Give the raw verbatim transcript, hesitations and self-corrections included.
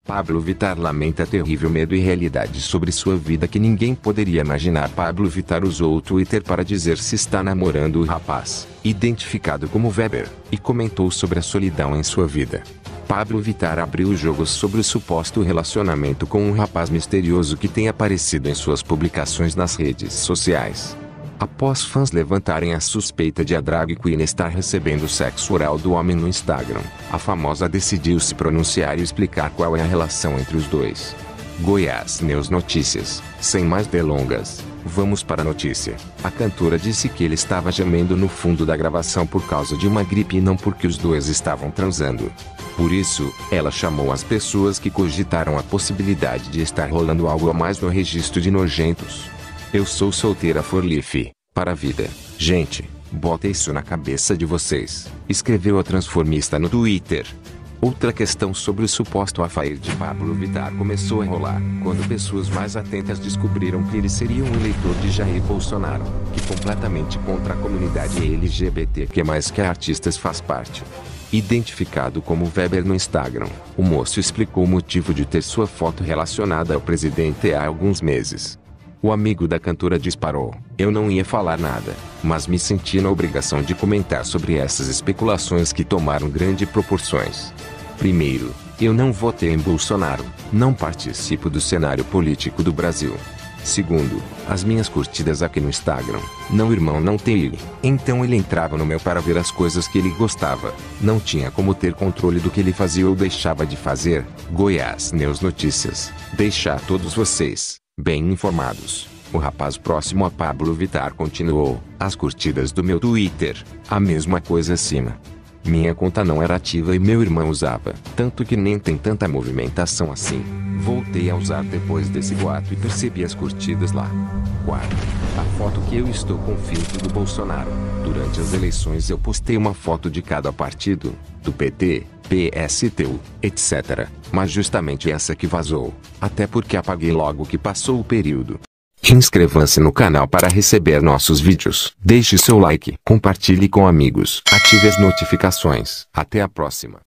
Pablo Vittar lamenta terrível medo e realidade sobre sua vida que ninguém poderia imaginar. Pablo Vittar usou o Twitter para dizer se está namorando o rapaz, identificado como Weber, e comentou sobre a solidão em sua vida. Pablo Vittar abriu o jogo sobre o suposto relacionamento com um rapaz misterioso que tem aparecido em suas publicações nas redes sociais. Após fãs levantarem a suspeita de a drag queen estar recebendo sexo oral do homem no Instagram, a famosa decidiu se pronunciar e explicar qual é a relação entre os dois. Goiás News Notícias. Sem mais delongas, vamos para a notícia. A cantora disse que ele estava gemendo no fundo da gravação por causa de uma gripe e não porque os dois estavam transando. Por isso, ela chamou as pessoas que cogitaram a possibilidade de estar rolando algo a mais no registro de nojentos. Eu sou solteira for life, para a vida. Gente, bota isso na cabeça de vocês, escreveu a transformista no Twitter. Outra questão sobre o suposto affair de Pablo Vittar começou a rolar, quando pessoas mais atentas descobriram que ele seria um eleitor de Jair Bolsonaro, que completamente contra a comunidade L G B T Q mais, que a artistas faz parte. Identificado como Weber no Instagram, o moço explicou o motivo de ter sua foto relacionada ao presidente há alguns meses. O amigo da cantora disparou: "Eu não ia falar nada, mas me senti na obrigação de comentar sobre essas especulações que tomaram grandes proporções. Primeiro, eu não votei em Bolsonaro, não participo do cenário político do Brasil. Segundo, as minhas curtidas aqui no Instagram, não irmão não tem ele, então ele entrava no meu para ver as coisas que ele gostava, não tinha como ter controle do que ele fazia ou deixava de fazer." Goiás News Notícias. Deixar todos vocês bem informados. O rapaz próximo a Pablo Vittar continuou: "As curtidas do meu Twitter, a mesma coisa acima. Minha conta não era ativa e meu irmão usava, tanto que nem tem tanta movimentação assim. Voltei a usar depois desse boato e percebi as curtidas lá." quatro. A foto que eu estou com o filtro do Bolsonaro. Durante as eleições eu postei uma foto de cada partido, do P T, P S T U, etcétera. Mas justamente essa que vazou, até porque apaguei logo que passou o período. Inscreva-se no canal para receber nossos vídeos. Deixe seu like, compartilhe com amigos, ative as notificações. Até a próxima.